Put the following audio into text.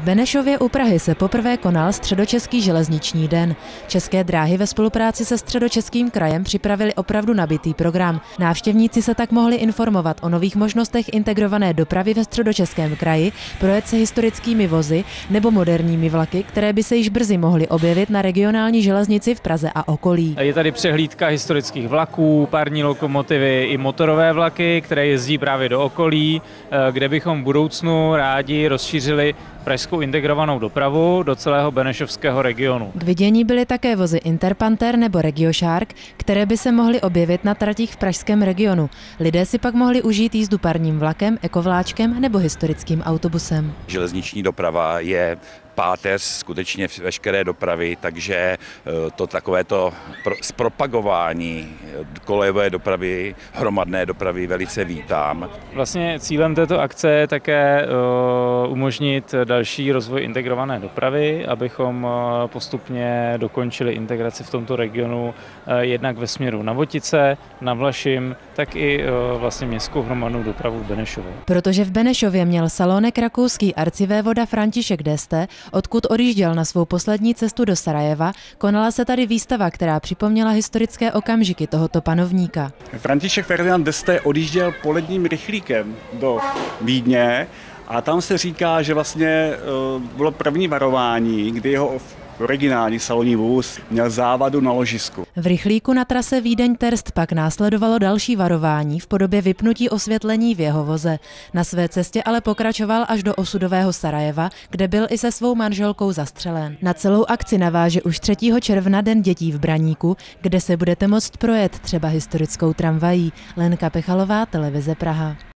Benešově u Prahy se poprvé konal Středočeský železniční den. České dráhy ve spolupráci se Středočeským krajem připravili opravdu nabitý program. Návštěvníci se tak mohli informovat o nových možnostech integrované dopravy ve Středočeském kraji, projet se historickými vozy nebo moderními vlaky, které by se již brzy mohly objevit na regionální železnici v Praze a okolí. Je tady přehlídka historických vlaků, pární lokomotivy i motorové vlaky, které jezdí právě do okolí, kde bychom v budoucnu rádi rozšířili pražskou integrovanou dopravu do celého benešovského regionu. K vidění byly také vozy Interpanter nebo RegioShark, které by se mohly objevit na tratích v pražském regionu. Lidé si pak mohli užít jízdu parním vlakem, ekovláčkem nebo historickým autobusem. Železniční doprava je páteř skutečně veškeré dopravy, takže to takovéto zpropagování kolejové dopravy, hromadné dopravy velice vítám. Vlastně cílem této akce je také umožnit další rozvoj integrované dopravy, abychom postupně dokončili integraci v tomto regionu jednak ve směru na Votice, na Vlašim, tak i vlastně městskou hromadnou dopravu v Benešově. Protože v Benešově měl salonek rakouský arcivévoda František d'Este, odkud odjížděl na svou poslední cestu do Sarajeva, konala se tady výstava, která připomněla historické okamžiky tohoto panovníka. František Ferdinand d'Este odjížděl poledním rychlíkem do Vídně a tam se říká, že vlastně bylo první varování, kdy jeho originální salonní vůz měl závadu na ložisku. V rychlíku na trase Vídeň-Terst pak následovalo další varování v podobě vypnutí osvětlení v jeho voze. Na své cestě ale pokračoval až do osudového Sarajeva, kde byl i se svou manželkou zastřelen. Na celou akci naváže už 3. června Den dětí v Braníku, kde se budete moct projet třeba historickou tramvají. Lenka Pechalová, Televize Praha.